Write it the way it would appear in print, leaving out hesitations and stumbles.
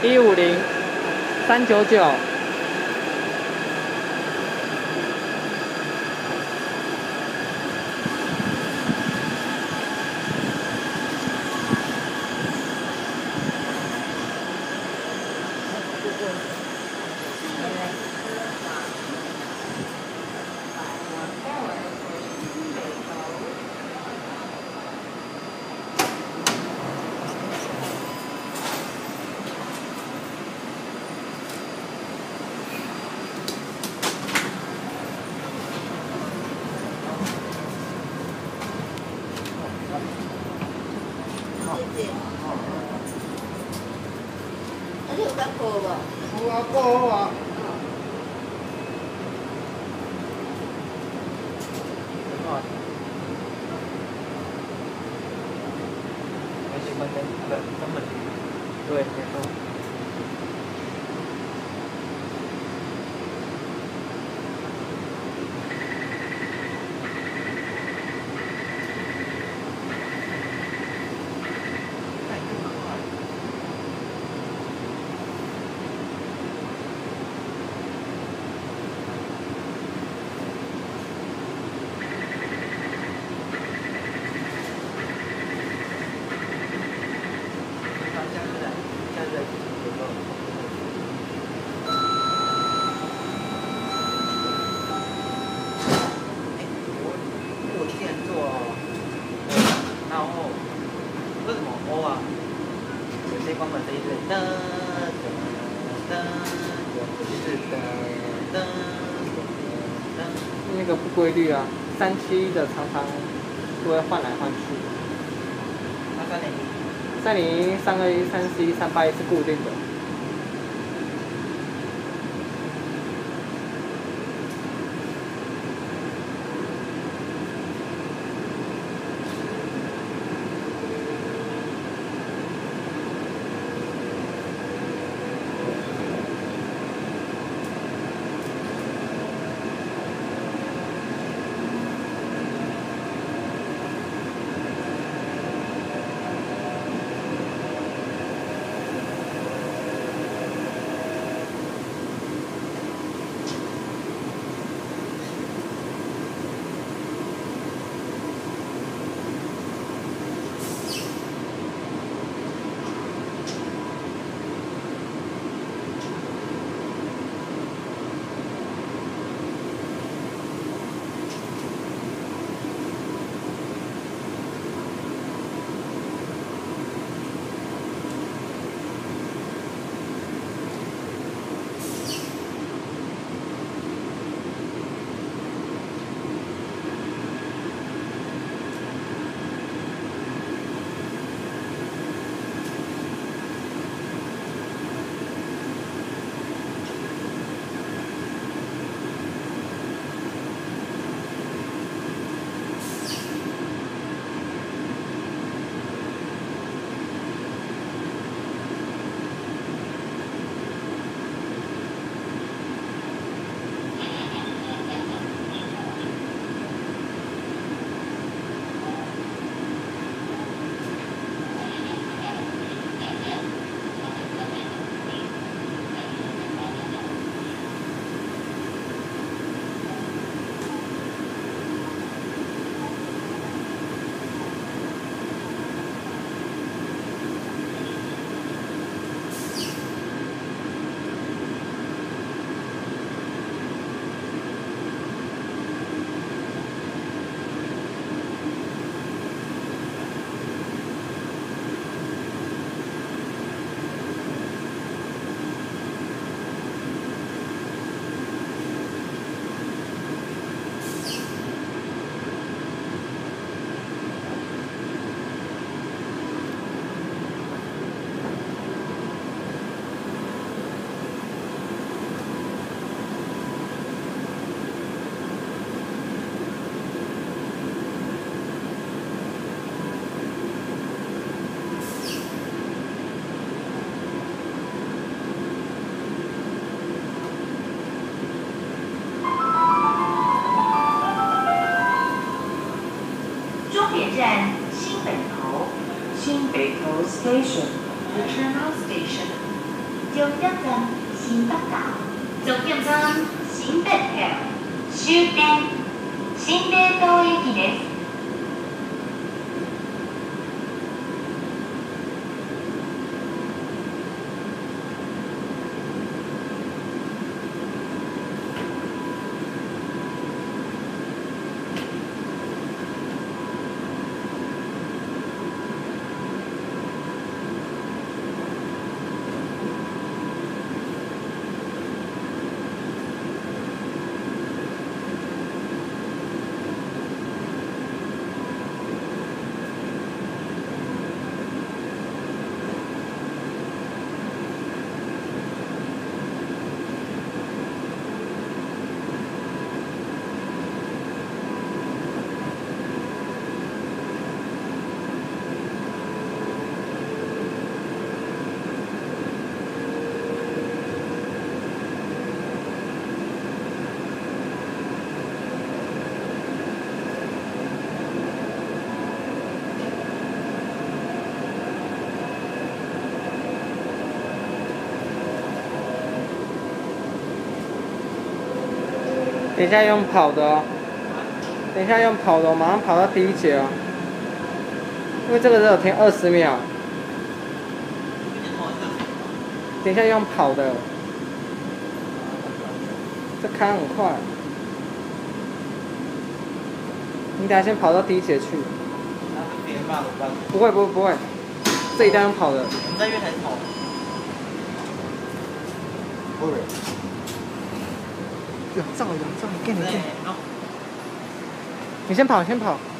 150-399。 你有甲过无？ 有啊，过好啊。 没习惯根本对，没错。关门这一阵，噔噔噔，就是噔噔噔。那个不规律啊，37的常常都会换来换去。那301、321、341、381是固定的。 站新北投 Station. Return on station. 終點站新北港，終點站新北線、終点新冷凍駅です。 等一下用跑的哦，等一下用跑的哦，马上跑到第一节哦，因为这个只有停20秒。等一下用跑的，这开很快。你等下先跑到第一节去。 那是别人骂怎么办？ 不会，这一定要用跑的。 我们在月台跑。不会。 有照，给你。 好。 你先跑。